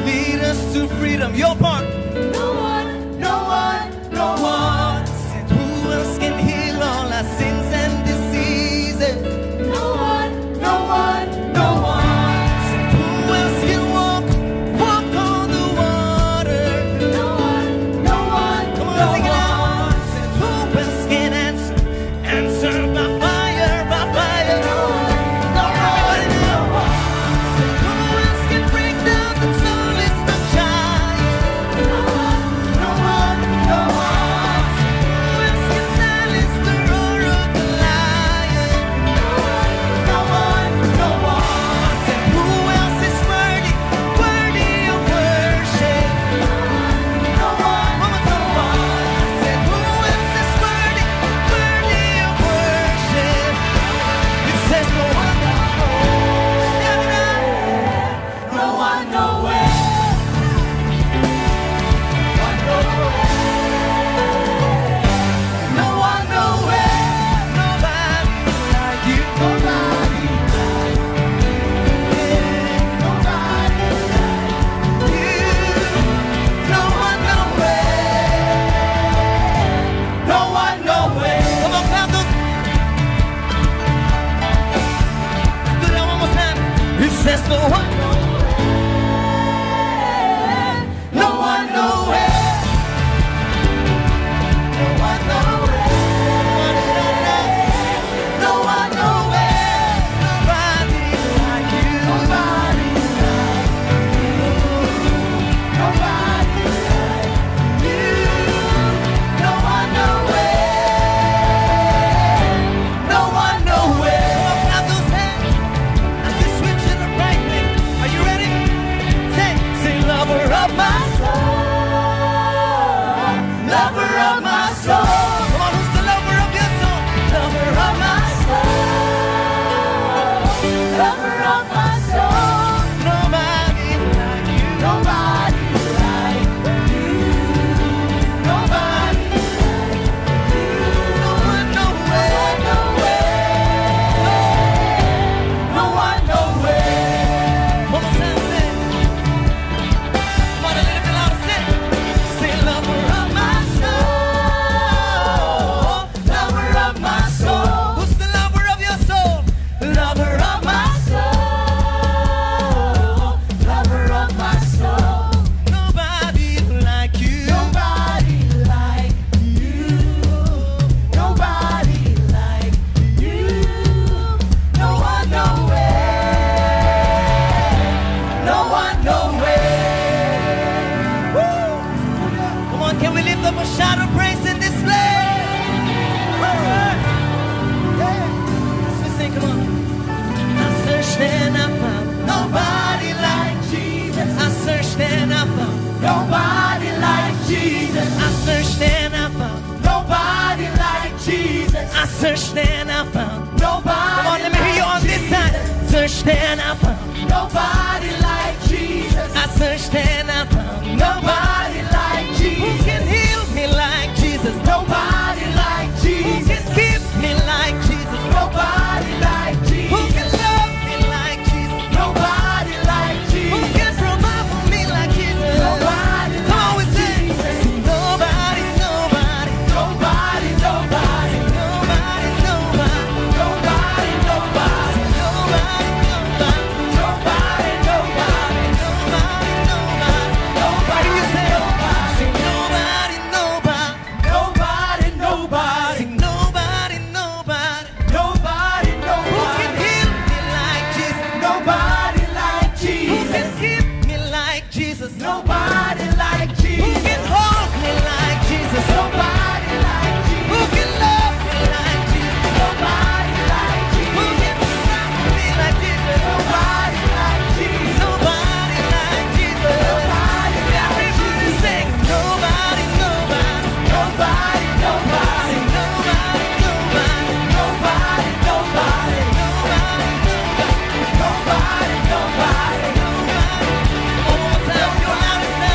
lead us to freedom. Your part. No one, no one, no one. Said who else can heal all our sins and diseases? No one, no one, no one. Said who else can walk on the water? No one, no one, Come on, no sing it out. one. Said who else can answer by fire, by fire? No one, no one, no one. Said who else can break down the tallest of giants? No one, no one, no one. Who else can silence the roar of the lion? No one, no one. Said who else is worthy of worship? No one, One more time. Said who else is worthy of worship? It says no one. Shout it out. no one, nowhere. No one, nowhere, nobody like you. Nobody, nobody You. No one, nowhere. no one, nowhere. Come on, clap those. Do that one more time. It says no one, No one, nowhere. No one, nowhere. No one, nowhere. nobody like you. Nobody like you. Nobody like you. No one, nowhere. No one, nowhere. Come on, clap those hands. As we switch in the right thing. Are you ready? Say, lover of my Soul, lover of my soul. Come on, who's the lover of your soul? Lover of my Lover of my soul. nobody like you. Nobody like you. Nobody like you. No one, nowhere. No one, nowhere. One more time, say. Come on, a little bit louder, say. Say, lover of my soul. Lover of my soul. Who's the lover of your soul? Lover of my soul. Lover of my soul. nobody like you. Nobody like you. Nobody like you. No one, nowhere. No one, nowhere. Come on, can we lift up a shout of praise in this place? Let's just sing, come on. I searched and I found Nobody like Jesus. I searched and I found Nobody like Jesus. I searched and I found Nobody like Jesus. I searched and I found Nobody. Come on, let me hear you on this side. Searched and I found Nobody like Jesus. I searched and I found Nobody like who Jesus. can heal me like Jesus. Nobody like Who Jesus. can keep me like Jesus. Nobody like Who Jesus. can love me like Jesus. Nobody like Who Jesus. can provide for me like Jesus. Nobody Come on, we like sing. Jesus. Sing nobody, nobody, Nobody, nobody. nobody, nobody, Nobody, nobody. sing nobody, nobody, Nobody, nobody. nobody, nobody. What do you say? Sing nobody, nobody, Nobody, nobody. sing nobody, nobody. Nobody, Who can nobody. heal me like Jesus? Nobody like Who can Jesus. keep me like Jesus? Nobody like Who Jesus. can hold me like Jesus? Nobody like Who Jesus. can love me like Jesus? Nobody like Who Jesus. can provide for me like Jesus? Nobody like Jesus. Nobody like Jesus. Nobody like Everybody Jesus. sing nobody, nobody. Nobody, nobody. Sing nobody, nobody. Nobody, nobody. Nobody, nobody. Nobody, nobody. Nobody. One more time, you're loud as